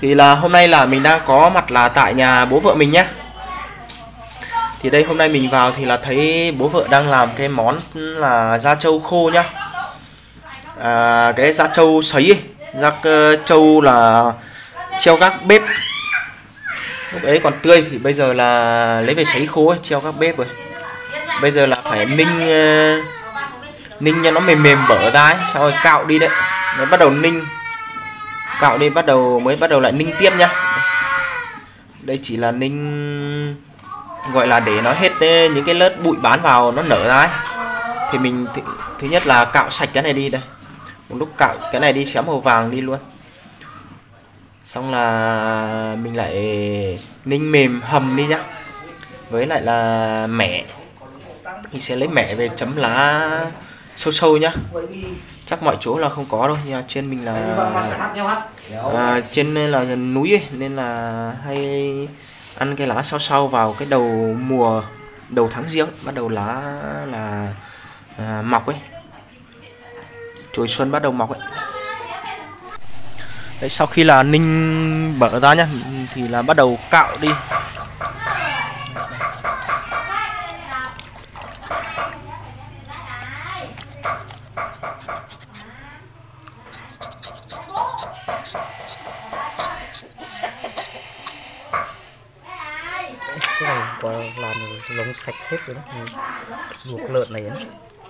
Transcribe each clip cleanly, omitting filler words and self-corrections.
Thì là hôm nay là mình đang có mặt là tại nhà bố vợ mình nhé. Thì đây hôm nay mình vào thì là thấy bố vợ đang làm cái món là da trâu khô nhá. Cái da trâu sấy ấy. Da trâu là treo các bếp. Lúc ấy còn tươi thì bây giờ là lấy về sấy khô ấy, treo các bếp rồi. Bây giờ là phải ninh cho nó mềm mềm bở ra ấy, sau rồi cạo đi đấy. Mới bắt đầu ninh. Cạo đi mới bắt đầu lại ninh tiếp nhá. Đây chỉ là ninh gọi là để nó hết những cái lớp bụi bám vào nó nở ra ấy. Thì mình thứ nhất là cạo sạch cái này đi đây. Một lúc cạo cái này đi xém màu vàng đi luôn. Xong là mình lại ninh mềm hầm đi nhá. Với lại là mẻ. Mình sẽ lấy mẻ về chấm lá sâu sâu nhá. Chắc mọi chỗ là không có đâu, nhưng mà trên mình là trên là núi ấy, nên là hay ăn cái lá sau sau vào cái đầu mùa, đầu tháng giêng bắt đầu lá là mọc ấy, chồi xuân bắt đầu mọc ấy. Đấy, sau khi là ninh bở ra nhá thì là bắt đầu cạo đi. Cái này qua làm lông sạch hết rồi đó, luộc lợn này ấy.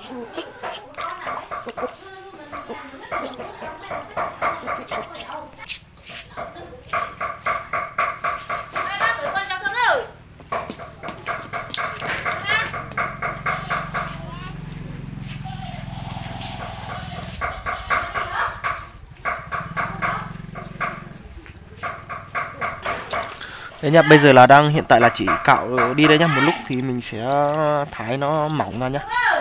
Đấy nhá, bây giờ là đang hiện tại là chỉ cạo đi đây nhá, một lúc thì mình sẽ thái nó mỏng ra nhá.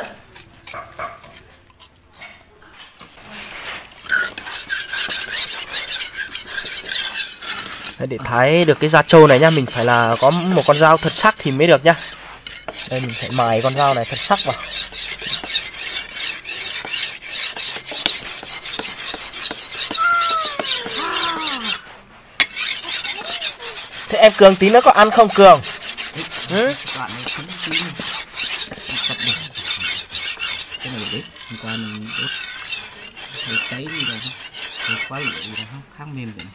Đấy, để thái được cái da trâu này nhá, mình phải là có một con dao thật sắc thì mới được nhá. Đây mình phải mài con dao này thật sắc vào. Thế em Cường tí nữa có ăn không Cường? Ừ? Cái này đốt, hôm qua mình đốt thấy cháy đi rồi, thấy quá lửa gì rồi, khá mềm vậy.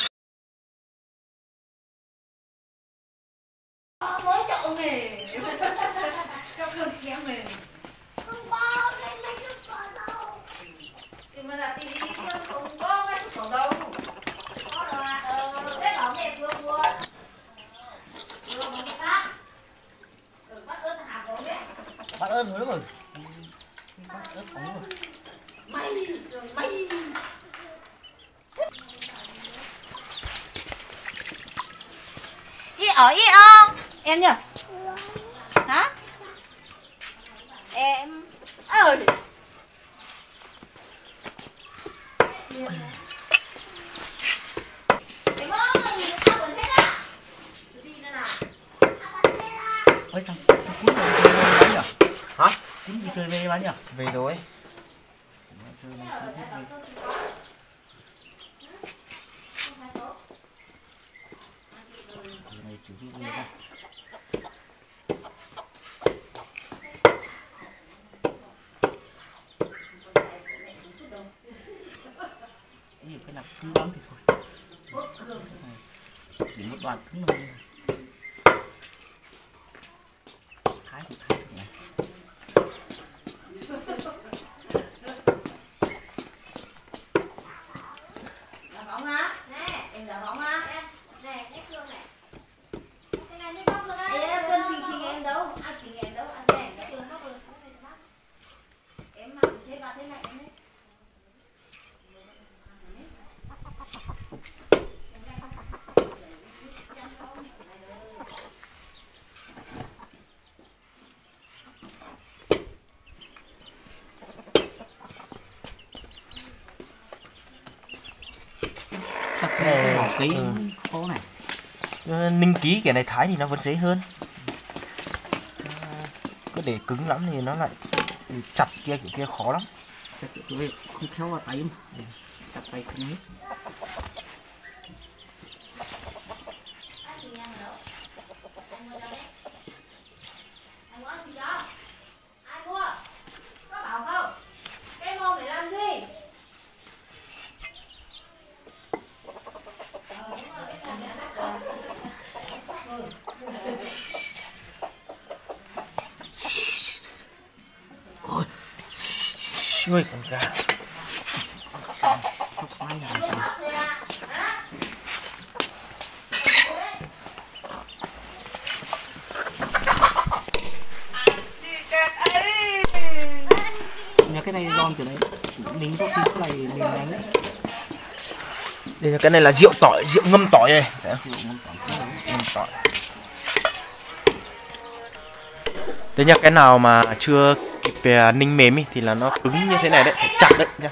Mới chậu mềm, cho Cường xé mềm. Không bao lên lấy chút còn đâu. Thì mà là tí không có cái chút đâu. Có rồi à, đấy bảo mẹ vừa luôn. Vừa một phát. Bắt ớt hạt rồi đấy. Bắt ớt nữa rồi. Bắt ớt phóng rồi. Mày. Ở không? Em nhỉ? Hả? Em ơi. Em ơi, sao vẫn thế à? Đi nữa nào. Ôi thằng Cún đi chơi với bán nhỉ? Hả? Cún đi chơi với bán nhỉ? Về rồi. Này chủ đi về ra. Cái nào cứng lắm thì thôi. Chỉ một đoạn cứng thôi. Thái thì thái được này. Ký phố này. Ninh ký cái này thái thì nó vẫn dễ hơn. Cứ để cứng lắm thì nó lại chặt kia kiểu kia khó lắm. Chặt kiểu không khéo vào tay mà. Chặt tay không hết. Ui con gà. Nhà cái này giòn kiểu này nín có khi cái này nín đánh đấy. Đây là cái này là rượu tỏi, rượu ngâm tỏi này. Ngâm tỏi. Đấy nha, cái nào mà chưa kịp ninh mềm ý, thì là nó cứng như thế này đấy, phải chặt đấy nha.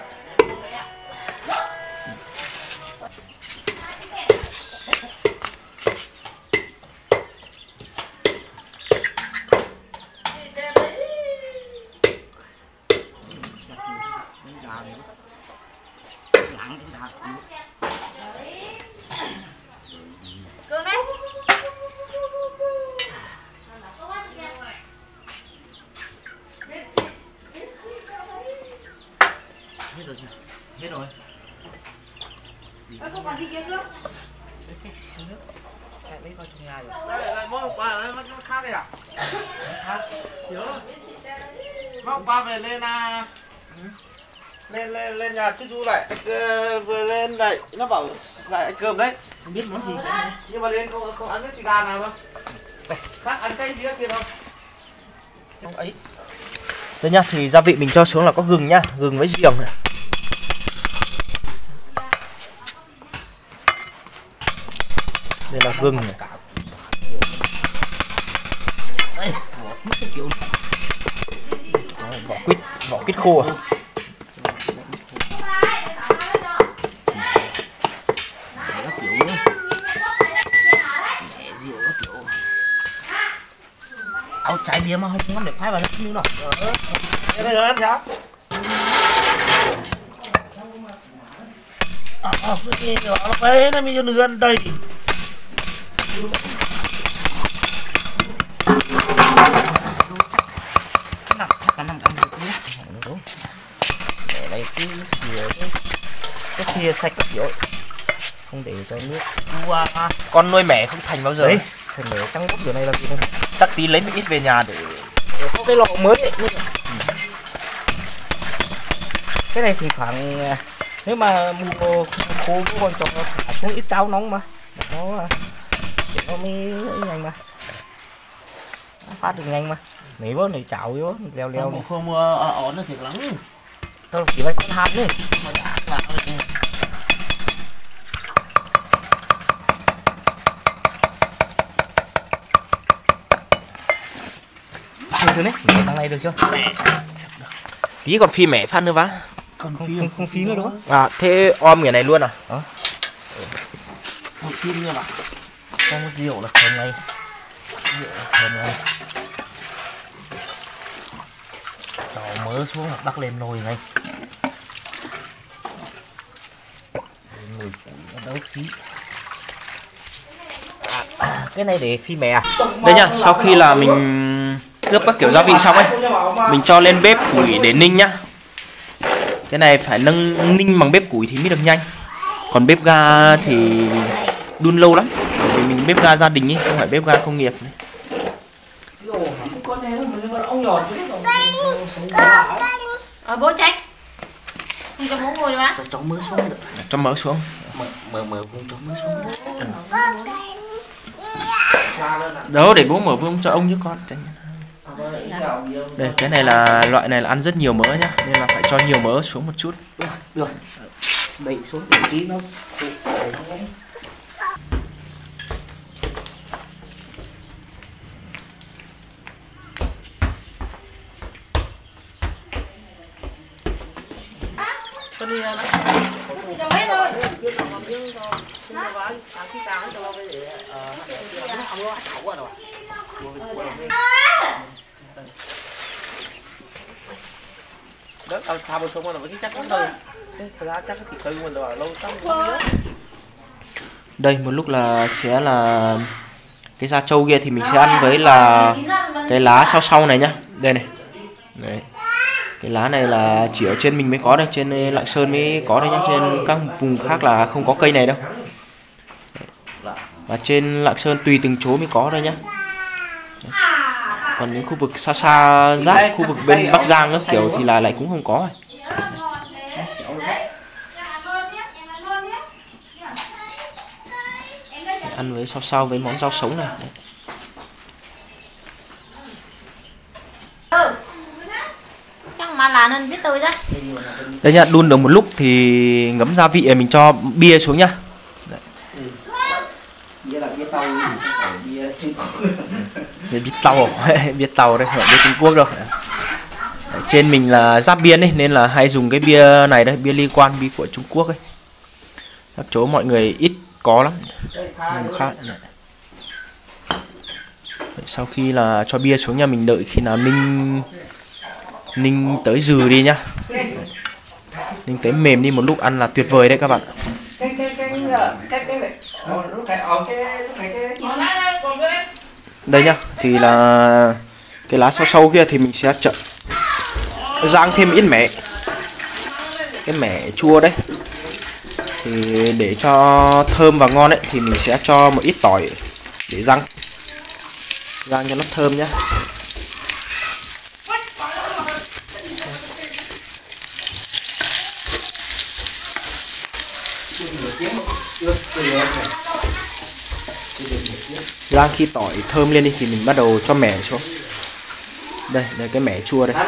Cương đấy. Hết rồi. Không còn gì kia nữa. Lấy vào trong nhà rồi. Đây mỗi quả nó khác đây à? Nhớ. Mỗi quả về lên lên nhà chú lại vừa lên đây nó bảo lại ăn cơm đấy. Không biết món gì cả. Nhưng mà lên không ăn cái gà nào đâu. Khác ăn cây gì kia đâu. Không ấy. Đây nhá, thì gia vị mình cho xuống là có gừng nhá, gừng với giềng này. Đây là gừng này. Đây, Vỏ quýt khô à? áo trái bia mà không ngon để khoai vào nó như nào. Đây rồi ăn sao? Cái nó mới cho nửa ăn đây. Để đây cái thìa sạch các kiểu, không để cho nước. Con nuôi mẻ không thành bao giờ. Đấy, thành để trắng bút kiểu này làm gì đâu. Chắc tí lấy một ít về nhà để có cái lọ mới ấy. Cái này thì khoảng nếu mà mùa khô còn cho nó thả xuống ít cháo nóng mà nó để nó mới nhanh mà nó phát được nhanh mà mấy bữa này chảo vô leo leo này không mua ổn nó thiệt lắm. tôi chỉ phải con hạt đi Thôi đấy, mẹ thằng này được chưa tí còn phi mẻ phát nữa vá. còn không phí nữa đúng không À thế om cái này luôn à? Một kim như vậy. không có rượu là thơm ngay đổ mỡ xuống hoặc bắt lên nồi ngay mùi nó đỡ khí Cái này để phi mẻ à? Đây nhá, sau khi là mình ướp các kiểu gia vị xong ấy, mình cho lên bếp củi để ninh nhá. Cái này phải ninh bằng bếp củi thì mới được nhanh. Còn bếp ga thì đun lâu lắm. Bởi vì mình bếp ga gia đình ấy, không phải bếp ga công nghiệp này. Bố tránh. Không cho bố ngồi được á. cho mỡ xuống được Cho mỡ xuống. mỡ vùng cho mỡ xuống Đó, để bố mở vương cho ông chứ con. Đây, cái này là loại này là ăn rất nhiều mỡ nhá, nên là phải cho nhiều mỡ xuống một chút. được đẩy xuống để tí nó Thì đâu hết rồi. Đó, thao bổ sung là cái chắc lắm đâu. Thật ra chắc cái thịt hơi mình rồi lâu lắm. Đây một lúc là sẽ là cái da trâu kia thì mình sẽ ăn với là cái lá sau này nhá. Đây này. Đấy. Cái lá này là chỉ ở trên mình mới có đây, trên Lạng Sơn mới có đây nhá, trên các vùng khác là không có cây này đâu. Và trên Lạng Sơn tùy từng chỗ mới có đây nhá. Còn những khu vực xa xa giáp khu vực bên Bắc Giang nữa kiểu thì là lại cũng không có. Ăn với sau với món rau sống này. Chắc mà là nên biết tôi đó. Đây nha, đun được một lúc thì ngấm gia vị mình cho bia xuống nhá. Bia là bia tàu, bia Trung Quốc. Bia tàu, bia tàu đây, không phải bia Trung Quốc đâu. Trên mình là giáp biên ấy nên là hay dùng cái bia này đây, bia Liên Quan, bia của Trung Quốc ấy. Các chỗ mọi người ít có lắm. Khác. Sau khi là cho bia xuống nha, mình đợi khi nào ninh tới dừ đi nhá. Ninh tới mềm đi một lúc ăn là tuyệt vời đấy các bạn. Đây nhá, thì là cái lá sau kia thì mình sẽ rang thêm ít mẻ. Cái mẻ chua đấy. Thì để cho thơm và ngon ấy thì mình sẽ cho một ít tỏi để rang cho nó thơm nhá. Rang khi tỏi thơm lên đi thì mình bắt đầu cho mẻ xuống. Đây cái mẻ chua đây.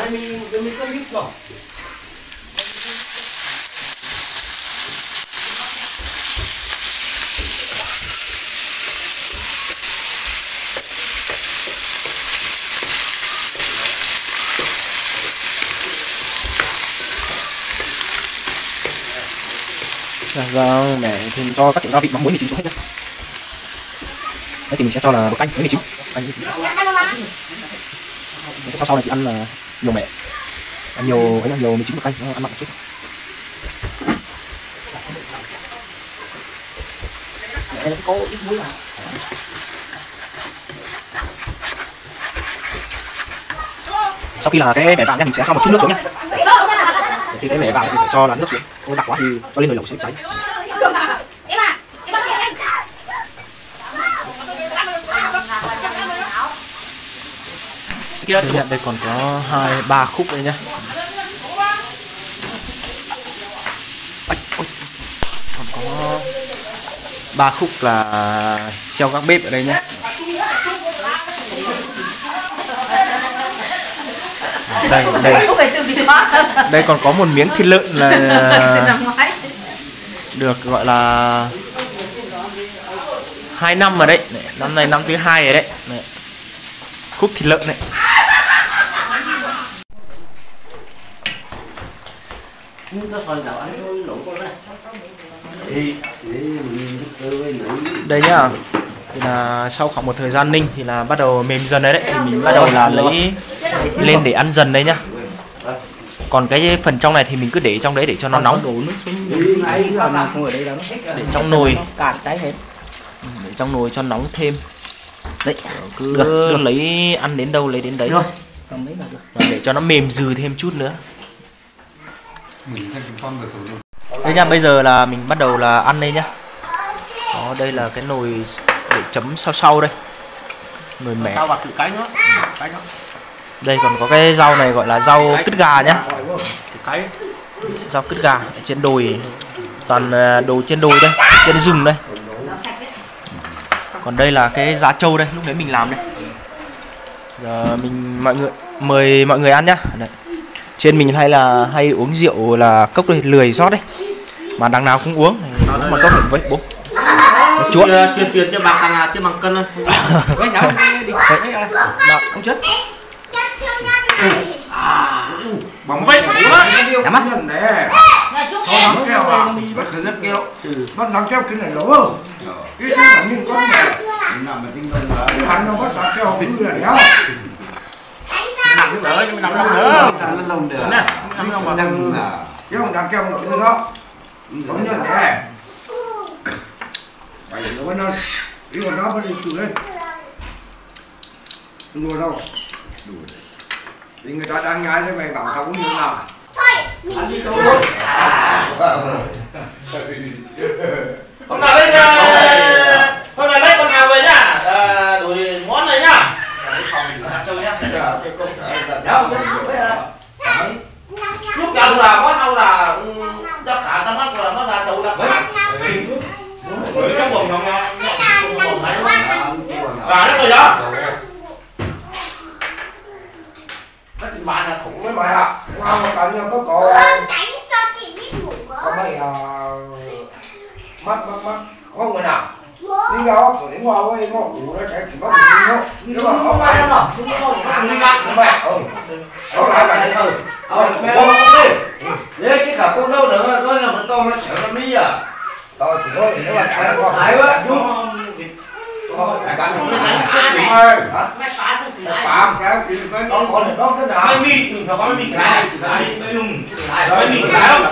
Vâng, mẹ thì mình cho các kiểu gia vị mắm muối mì chính xuống hết nhá. Đấy thì mình sẽ cho là canh với mì chính. Sau này thì ăn là nhiều mẹ, ăn nhiều mì chính và canh, nó ăn mặn một chút. Mẹ nó có ít muối vào. Sau khi là cái mẻ vàng nha, mình sẽ cho một chút nước xuống nhá. Thì cái mẻ vàng thì phải cho là nước xuống, không đặc quá thì cho lên nồi lẩu sẽ cháy. Đây còn có 2-3 khúc đây nhá. Còn có 3 khúc là treo các bếp ở đây nhá. Đây còn có một miếng thịt lợn là được gọi là 2 năm rồi đấy. Năm nay năm thứ 2 rồi đấy. Khúc thịt lợn này. Đây nhá. Thì là sau khoảng một thời gian ninh thì là bắt đầu mềm dần đấy, thì mình bắt đầu là lấy lên để ăn dần đấy nhá. Còn cái phần trong này thì mình cứ để trong đấy để cho nó nóng. Để trong nồi cháy hết. Để trong nồi cho nóng thêm. Đấy, cứ lấy ăn đến đâu lấy đến đấy thôi. Để cho nó mềm dừ thêm chút nữa. Đây nha, bây giờ là mình bắt đầu là ăn đây nhá. Đó, đây là cái nồi để chấm sau đây. Nồi mẻ. Đây còn có cái rau này gọi là rau cứt gà nhá. Rau cứt gà ở trên đồi. Toàn đồ trên đồi đây, trên rừng đây. Còn đây là cái giá trâu đây, lúc đấy mình làm đây. Giờ mình mời mọi người ăn nhá. Đấy. Trên mình hay uống rượu là cốc đây, lười rót đấy. Mà đằng nào cũng uống mà cốc với bố. Chuột. Tiền cho bạc thằng chưa bằng cân thôi. Không chết. Bóng vậy quá. Nhắm mắt nhận nè. Nó kêu à? Bắt khởi rất kêu. Bắt nắng kêu cái này lỗ không? Cái này là mình con này. Cái hắn nó bắt nắng kêu tính là đéo. Nằm cái đỡ nhưng mà nằm nữa. Nằm lông được. Nằm không mà. Nằm à. Cái ông nắng kêu một cái đó. Bóng nhận nè. Vậy nó nó. Cái con đó bắt đi từ lên. Không đùa đâu. Thì người ta đang nhai với mày bảo tao uống nước nào. Ăn đi thôi. Hôm nào lên con Hào về nhá. Đuổi món này nhá. Phòng trâu nhá. cái buồng nó và nó rồi đó. Nó thì bạn là Mấy mày ạ, qua một cảnh có cổ tránh cho chị biết ngủ có mấy mắt không người nào đi ra tụi đến qua với nó cụ nó chạy thì bắt nó nhưng mà không ai đâu không phải có lại là đấy cái cả con đâu nữa có là một con nó sợ nó mi à tôi chỉ có nếu mà chạy nó thái quá phạm cái gì phải con còn nó thế nào cái mì đừng có mì cái cái lùng cái mì cái đâu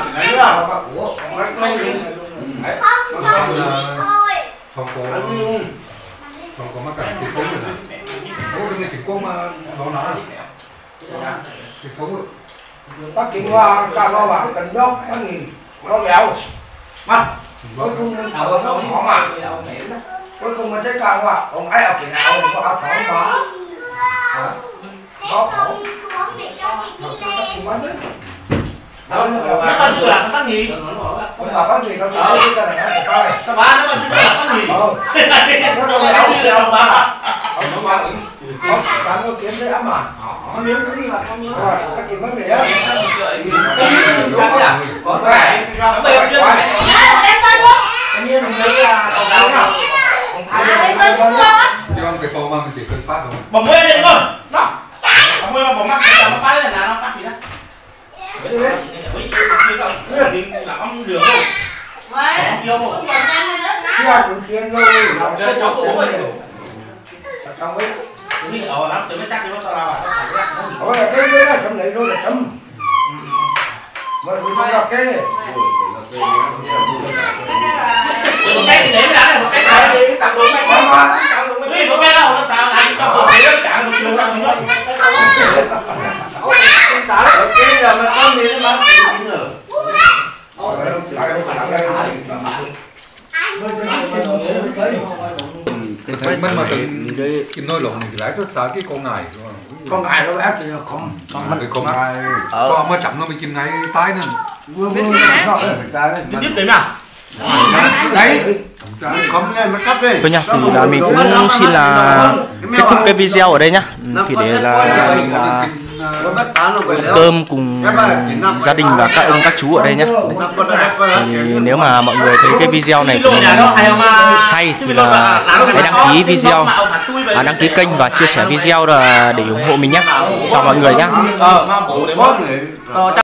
không cho chị biết thôi. không có mắc cả cái sống rồi này có cái này cái con mà nó nè cái sống rồi bác kinh qua ca lo bạc cần đó bác nghỉ nó nghèo mà cuối cùng nó khó mà cuối cùng mà thấy cao quá ông ấy ở kia nào có áo phỏng đó Thế tôi đi xuống để cho chị đi lên. nó là chưa là cái gì không mà bác gì nó cứ cái này để coi các bạn nó là chưa là cái gì nó đâu là chưa là ba ông bạn nó kiếm thấy ấm mà không nhớ cái gì mà không nhớ rồi các chị mới về đó đúng không có phải Em coi luôn. như mình thấy là ông đâu nào ông thay Em coi luôn á. chứ không cái con mà mình chỉ cần phát thôi bấm quên lên không đó bấm quên mà bấm mắt nó phát lên là nó phát gì đó là ông đường không Vậy. Không còn ăn nữa đó. chưa cũng chuyên luôn làm chơi cháu cũ rồi trong ấy đi ở lắm tôi mới chắc nó tao là ôi cái đó trong này luôn là chấm mà không là cái một cái để mới đá này một cái này đi tặng luôn mấy con đi một cái đâu nó sao lại cho một cái chạm được đường ra xuống đó con xả ở cái là mà con gì nó mà chín nữa tôi thấy mất mà cái nồi lồng này lại rất xa cái con này con ngài nó bé thì không cái con này có mà chậm nó mình kim ngay tay nè giúp điểm nào đấy không lên mà cắt đi Thôi nha, thì là mình cũng xin là kết thúc cái video ở đây nhá. Thì để là cơm cùng gia đình và các ông các chú ở đây nhá. Thì nếu mà mọi người thấy cái video này của mình hay thì là hãy đăng ký video, đăng ký kênh và chia sẻ video để ủng hộ mình nhé. Chào mọi người nhé.